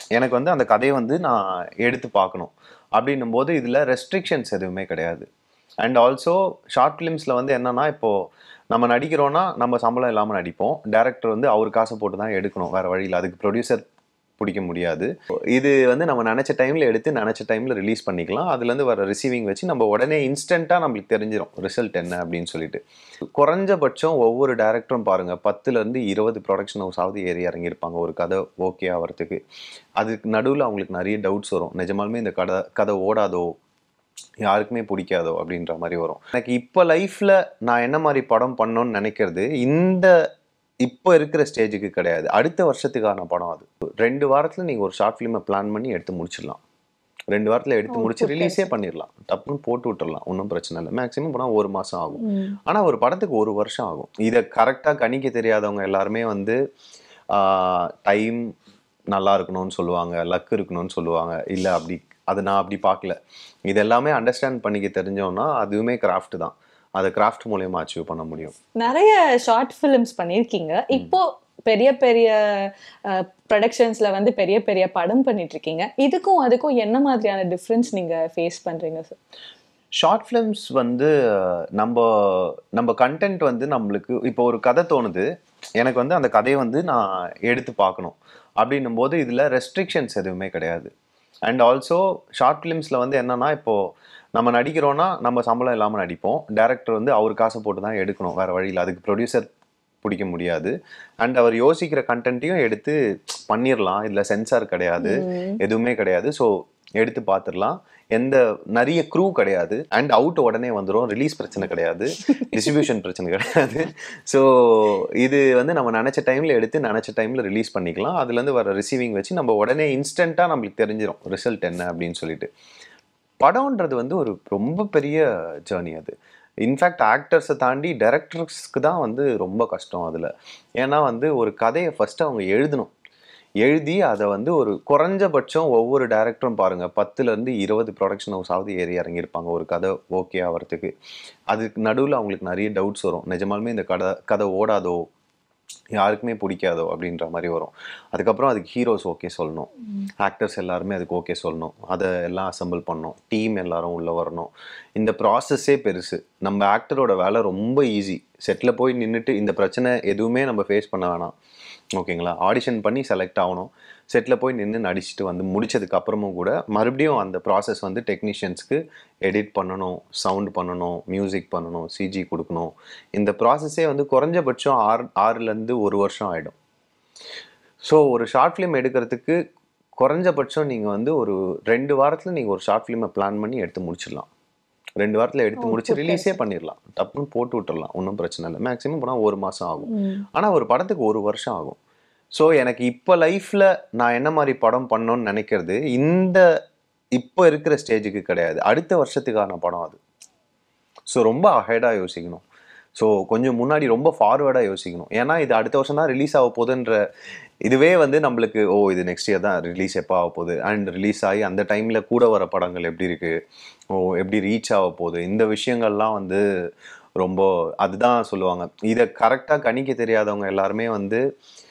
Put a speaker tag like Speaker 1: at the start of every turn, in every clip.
Speaker 1: எனக்கு வந்து அந்த கதையை வந்து நான் எடுத்து பார்க்கணும் அப்படின்னும் போது இதில் ரெஸ்ட்ரிக்ஷன்ஸ் எதுவுமே கிடையாது. அண்ட் ஆல்சோ ஷார்ட் ஃபிலிம்ஸில் வந்து என்னன்னா, இப்போது நம்ம நடிக்கிறோன்னா நம்ம சம்பளம் இல்லாமல் நடிப்போம். டேரக்டர் வந்து அவர் காசு போட்டு தான் எடுக்கணும், வேறு வழியில். அதுக்கு ப்ரொடியூசர் பிடிக்க முடியாது. இது வந்து நம்ம நினச்ச டைமில் எடுத்து நினச்ச டைமில் ரிலீஸ் பண்ணிக்கலாம். அதுலேருந்து வர ரிசீவிங் வச்சு நம்ம உடனே இன்ஸ்டண்ட்டாக நம்மளுக்கு தெரிஞ்சிடும் ரிசல்ட் என்ன அப்படின்னு சொல்லிட்டு. குறைஞ்சபட்சம் ஒவ்வொரு டேரக்டரும் பாருங்கள், 10லேருந்து 20 ப்ரொடக்ஷன் ஹவுஸாவது ஏறி இறங்கியிருப்பாங்க ஒரு கதை ஓகே ஆகிறதுக்கு. அதுக்கு நடுவில் அவங்களுக்கு நிறைய டவுட்ஸ் வரும். நிஜமாலுமே இந்த கதை ஓடாதோ, யாருக்குமே பிடிக்காதோ அப்படின்ற மாதிரி வரும். எனக்கு இப்போ லைஃப்பில் நான் என்ன மாதிரி படம் பண்ணணும்னு நினைக்கிறது இப்போ இருக்கிற ஸ்டேஜுக்கு கிடையாது, அடுத்த வருஷத்துக்கான படம். அது 2 வாரத்தில் நீங்கள் ஒரு ஷார்ட் ஃபிலிமை பிளான் பண்ணி எடுத்து முடிச்சிடலாம். 2 வாரத்தில் எடுத்து முடிச்சு ரிலீஸே பண்ணிடலாம், டப்புன்னு போட்டு விட்டுடலாம், ஒன்றும் பிரச்சனை இல்லை. மேக்ஸிமம் போனால் 1 மாதம் ஆகும். ஆனால் ஒரு படத்துக்கு 1 வருஷம் ஆகும். இதை கரெக்டாக கணிக்க தெரியாதவங்க எல்லாருமே வந்து டைம் நல்லா இருக்கணும்னு சொல்லுவாங்க, லக் இருக்கணும்னு சொல்லுவாங்க. இல்லை, அதை நான் அப்படி பார்க்கல. இது எல்லாமே அண்டர்ஸ்டாண்ட் பண்ணிக்க தெரிஞ்சோன்னா அதுவுமே கிராஃப்ட் தான். அதை கிராஃப்ட் மூலமா அச்சீவ் பண்ண முடியும்.
Speaker 2: நிறைய ஷார்ட் ஃபிலிம்ஸ் பண்ணியிருக்கீங்க. இப்போ பெரிய பெரிய ப்ரொடக்ஷன்ஸ்ல வந்து பெரிய பெரிய படம் பண்ணிட்டு இருக்கீங்க. இதுக்கும் அதுக்கும் என்ன மாதிரியான டிஃப்ரென்ஸ் நீங்க ஃபேஸ் பண்றீங்க சார்?
Speaker 1: ஷார்ட் ஃபிலிம்ஸ் வந்து நம்ம கண்டென்ட் வந்து நம்மளுக்கு இப்போ ஒரு கதை தோணுது, எனக்கு வந்து அந்த கதையை வந்து நான் எடுத்து பார்க்கணும் அப்படின்னும் போது இதில் ரெஸ்ட்ரிக்ஷன்ஸ் எதுவுமே கிடையாது. அண்ட் ஆல்சோ ஷார்ட் ஃபிலிம்ஸில் வந்து என்னன்னா, இப்போது நம்ம நடிக்கிறோன்னா நம்ம சம்பளம் இல்லாமல் நடிப்போம். டேரக்டர் வந்து அவர் காசு போட்டு தான் எடுக்கணும், வேறு வழியில். அதுக்கு ப்ரொடியூசர் பிடிக்க முடியாது. அண்ட் அவர் யோசிக்கிற கண்டென்ட்டையும் எடுத்து பண்ணிடலாம். இதில் சென்சார் கிடையாது, எதுவுமே கிடையாது. ஸோ எடுத்து பார்த்துடலாம். நிறைய க்ரூ கிடையாது. அண்ட் அவுட் உடனே வந்துடும். ரிலீஸ் பிரச்சனை கிடையாது, டிஸ்ட்ரிபியூஷன் பிரச்சனை கிடையாது. ஸோ இது வந்து நம்ம நினச்ச டைமில் எடுத்து நினச்ச டைமில் ரிலீஸ் பண்ணிக்கலாம். அதுலேருந்து வர ரிசீவிங் வச்சு நம்ம உடனே இன்ஸ்டண்ட்டாக நம்மளுக்கு தெரிஞ்சிடும் ரிசல்ட் என்ன அப்படின்னு சொல்லிட்டு. படம்ன்றது வந்து ஒரு ரொம்ப பெரிய ஜேர்னி அது. இன்ஃபேக்ட் ஆக்டர்ஸை தாண்டி டைரக்டர்ஸ்க்கு தான் வந்து ரொம்ப கஷ்டம் அதில். ஏன்னா வந்து ஒரு கதையை ஃபஸ்ட்டு அவங்க எழுதி அதை வந்து ஒரு குறைஞ்சபட்சம் ஒவ்வொரு டேரக்டரும் பாருங்கள், 10லேருந்து 20 ப்ரொடக்ஷன் ஹவுஸாவது ஏறி இறங்கியிருப்பாங்க ஒரு கதை ஓகே ஆகிறதுக்கு. அதுக்கு நடுவில் அவங்களுக்கு நிறைய டவுட்ஸ் வரும். நிஜமாலுமே இந்த கதை ஓடாதோ, யாருக்குமே பிடிக்காதோ அப்படின்ற மாதிரி வரும். அதுக்கப்புறம் அதுக்கு ஹீரோஸ் ஓகே சொல்லணும், ஆக்டர்ஸ் எல்லாருமே அதுக்கு ஓகே சொல்லணும், அதை எல்லாம் அசம்பிள் பண்ணணும், டீம் எல்லாரும் உள்ளே வரணும். இந்த ப்ராசஸ்ஸே பெருசு. நம்ம ஆக்டரோட வேலை ரொம்ப ஈஸி. செட்டில் போய் நின்றுட்டு இந்த பிரச்சனை எதுவுமே நம்ம ஃபேஸ் பண்ண வேணாம், ஓகேங்களா. ஆடிஷன் பண்ணி செலக்ட் ஆகணும், செட்டில் போய் நின்று நடிச்சுட்டு வந்து முடிச்சதுக்கு அப்புறமும் கூட மறுபடியும் அந்த ப்ராசஸ் வந்து டெக்னீஷியன்ஸ்க்கு எடிட் பண்ணணும், சவுண்ட் பண்ணணும், மியூசிக் பண்ணணும், சிஜி கொடுக்கணும். இந்த ப்ராசஸே வந்து குறைஞ்சபட்சம் 6லேருந்து 1 வருஷம் ஆகிடும். ஸோ ஒரு ஷார்ட் ஃபிலிம் எடுக்கிறதுக்கு குறைஞ்சபட்சம் நீங்கள் வந்து ஒரு 2 வாரத்தில் நீங்கள் ஒரு ஷார்ட் ஃபிலிமை பிளான் பண்ணி எடுத்து முடிச்சிடலாம். 2 வாரத்தில் எடுத்து முடிச்சு ரிலீஸே பண்ணிடலாம், டப்புன்னு போட்டு விட்டுடலாம், ஒன்றும் பிரச்சனை இல்லை. மேக்ஸிமம் போனால் 1 மாதம் ஆகும். ஆனால் ஒரு படத்துக்கு 1 வருஷம் ஆகும். ஸோ எனக்கு இப்போ லைஃப்பில் நான் என்ன மாதிரி படம் பண்ணணும்னு நினைக்கிறது இப்போ இருக்கிற ஸ்டேஜுக்கு கிடையாது, அடுத்த வருஷத்துக்கான படம் அது. ஸோ ரொம்ப அஹெடாக யோசிக்கணும். ஸோ கொஞ்சம் முன்னாடி ரொம்ப ஃபார்வேர்டாக யோசிக்கணும். ஏன்னா இது அடுத்த வருஷம் தான் ரிலீஸ் ஆக போகுதுன்ற இதுவே வந்து நம்மளுக்கு இது நெக்ஸ்ட் இயர் தான் ரிலீஸ் எப்போ ஆக போகுது. அண்ட் ரிலீஸ் ஆகி அந்த டைமில் கூட வர படங்கள் எப்படி இருக்குது, எப்படி ரீச் ஆக போகுது, இந்த விஷயங்கள்லாம் வந்து ரொம்ப அதுதான் சொல்லுவாங்க. இதை கரெக்டாக கணிக்க தெரியாதவங்க எல்லாருமே வந்து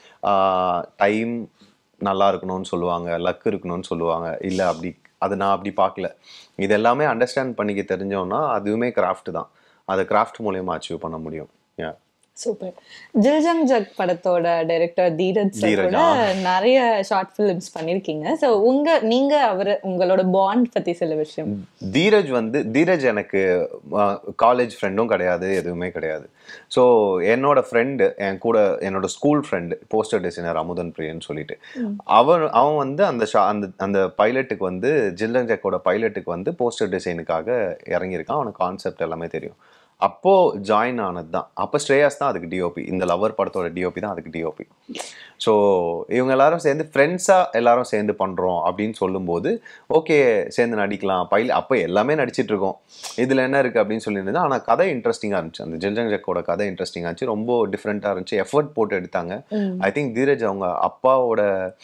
Speaker 1: டைம் நல்லா இருக்கணும்னு சொல்லுவாங்க, லக் இருக்கணும்னு சொல்லுவாங்க. இல்லை, அதை நான் அப்படி பார்க்கல. இது எல்லாமே அண்டர்ஸ்டாண்ட் பண்ணிக்க தெரிஞ்சோன்னா அதுவுமே கிராஃப்ட் தான். அதை கிராஃப்ட் மூலமா அச்சீவ் பண்ண முடியும்.
Speaker 2: சூப்பர். தில் ஜங் ஜக் படத்தோட டைரக்டர் தீரஜ் கூட நிறைய ஷார்ட் ஃபிலிம்ஸ் பண்ணிருக்கீங்க. ஸோ நீங்க உங்களோட பாண்ட் பத்தி சில விஷயம்.
Speaker 1: தீரஜ் எனக்கு காலேஜ் ஃப்ரெண்டும் கிடையாது, எதுவுமே கிடையாது. ஸோ என்னோட ஃப்ரெண்டு, என் கூட என்னோட school friend, poster designer Amudhan பிரியன்னு சொல்லிட்டு, அவன் வந்து அந்த பைலட்டுக்கு வந்து தில் ஜங் ஜக்கோட பைலட்டுக்கு வந்து போஸ்டர் டிசைனுக்காக இறங்கியிருக்கான். அவனுக்கு கான்செப்ட் எல்லாமே தெரியும். அப்போது ஜாயின் ஆனது தான். அப்போ ஸ்ரேயாஸ் தான் அதுக்கு டிஓபி, இந்த லவர் படத்தோட டிஓபி தான் அதுக்கு டிஓபி. ஸோ இவங்க எல்லாரும் சேர்ந்து ஃப்ரெண்ட்ஸாக எல்லாரும் சேர்ந்து பண்ணுறோம் அப்படின்னு சொல்லும்போது ஓகே சேர்ந்து நடிக்கலாம். அப்போ எல்லாமே நடிச்சிட்ருக்கோம், இதில் என்ன இருக்குது அப்படின்னு சொல்லியிருந்தது. ஆனால் கதை இன்ட்ரெஸ்டிங்காக இருந்துச்சு. அந்த தில் ஜங் ஜக்கோட கதை இன்ட்ரெஸ்டிங்காக இருந்துச்சு, ரொம்ப டிஃப்ரெண்ட்டாக இருந்துச்சு, எஃபர்ட் போட்டு எடுத்தாங்க. ஐ திங்க் தீரஜ் அவங்க அப்பாவோட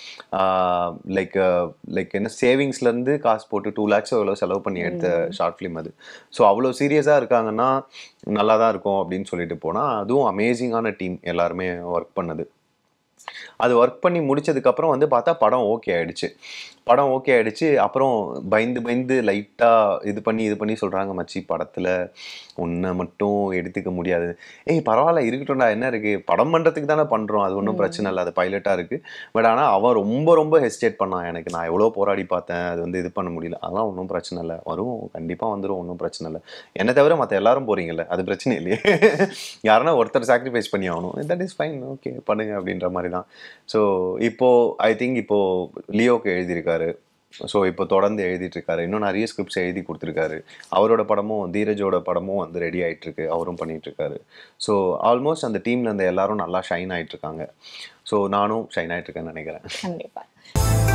Speaker 1: லைக் என்ன சேவிங்ஸ்லேருந்து காசு போட்டு 2 lakhs எவ்வளோ செலவு பண்ணி எடுத்த ஷார்ட் ஃபிலிம் அது. ஸோ அவ்வளோ சீரியஸாக இருக்காங்கன்னா நல்லா தான் இருக்கும் அப்படின்னு சொல்லிட்டு போனால், அதுவும் அமேசிங்கான டீம் எல்லாருமே ஒர்க் பண்ணது. அது ஒர்க் பண்ணி முடிச்சதுக்கப்புறம் வந்து பார்த்தா படம் ஓகே ஆயிடுச்சு. படம் ஓகே ஆயிடுச்சு. அப்புறம் பயந்து லைட்டாக இது பண்ணி சொல்கிறாங்க, மச்சி படத்தில் உன்னை மட்டும் எடுத்துக்க முடியாது. ஏய் பரவாயில்ல இருக்கட்டும்டா, என்ன இருக்குது, படம் பண்ணுறதுக்கு தானே பண்ணுறோம், அது ஒன்றும் பிரச்சனை இல்லை, அது பைலட்டாக இருக்குது. பட் ஆனால் அவன் ரொம்ப ஹெசிடேட் பண்ணான். எனக்கு நான் எவ்வளோ போராடி பார்த்தேன், அது வந்து இது பண்ண முடியல. அதெல்லாம் ஒன்றும் பிரச்சனை இல்லை, வரும் கண்டிப்பாக வந்துடும், ஒன்றும் பிரச்சனை இல்லை. என்னை தவிர மற்ற எல்லாரும் போகிறீங்கல்ல, அது பிரச்சனை இல்லையே. யாருன்னா ஒருத்தர் சாக்ரிஃபைஸ் பண்ணி ஆகணும், தட் இஸ் ஃபைன், ஓகே பண்ணுங்க அப்படின்ற மாதிரி தான். ஸோ இப்போது ஐ திங்க் இப்போது லியோக்கு எழுதியிருக்காரு. ஸோ இப்போ தொடர்ந்து எழுதிட்டு இருக்காரு. இன்னும் நிறைய ஸ்கிரிப்ட்ஸ் எழுதி கொடுத்துருக்காரு. அவரோட படமும் தீரஜோட படமும் வந்து ரெடி ஆகிட்டு இருக்கு, அவரும் பண்ணிட்டு இருக்காரு. ஸோ ஆல்மோஸ்ட் அந்த டீம்ல இருந்த எல்லாரும் நல்லா ஷைன் ஆகிட்டு இருக்காங்க. ஸோ நானும் ஷைன் ஆகிட்டு இருக்கேன்னு நினைக்கிறேன்.
Speaker 2: கண்டிப்பா.